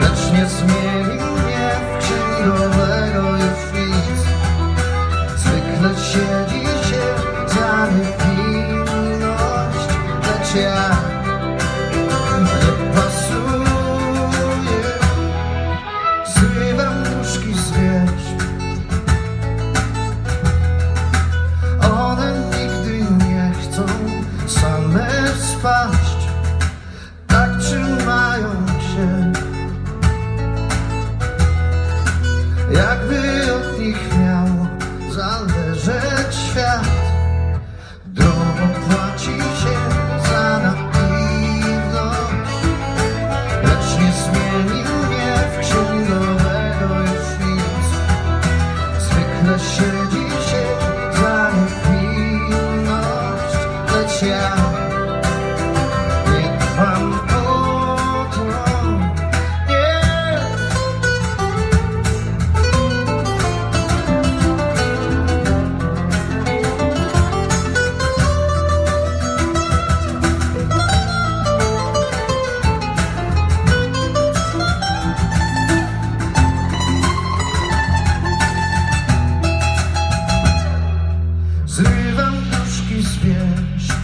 lecz nie zmieni mnie w księgowego już nic. Zwykle siedzi się za niewinność, lecz ja nie pasuję. Zrywam nóżki z wierzch, one nigdy nie chcą same spaść. Tak trzymają się, jakby od nich miał zależeć świat. Drogo płaci się za naiwność, lecz nie zmieni mnie w księgowego już nic. Zwykle siedzi się za niewinność, lecz ja nie dbam o to, nie. Zrywam nóżki z wierzch,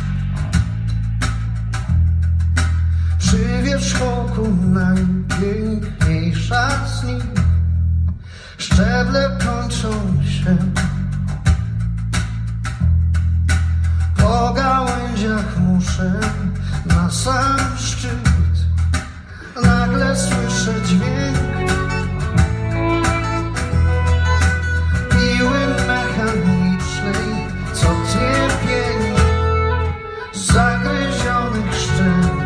przy wierzchołku najpiękniejsza z nich. Szczeble kończą się, po gałęziach muszę na sam szczyt. Nagle słyszę dźwięk piły mechanicznej, co tnie pień zagryzionych szczęk.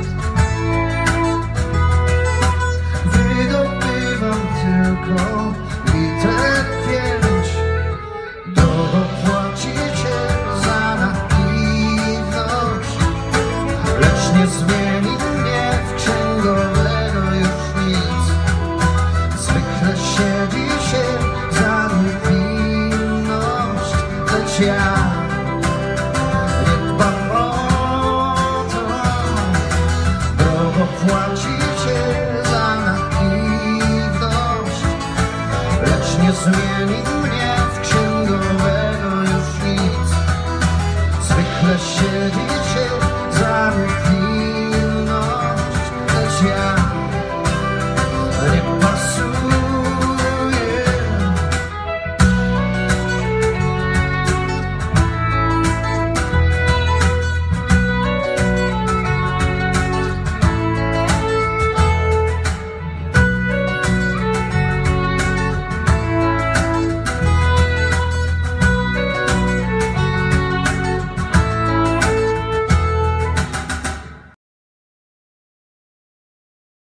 Wydobywam tylko liter 5. Drogo płacicie za naiwność, lecz nie zmieni mnie w księgowego już nic. Zwykle siedzi się za niewinność, lecz ja nie dbam o to. Drogo płacicie za naiwność, lecz nie zmieni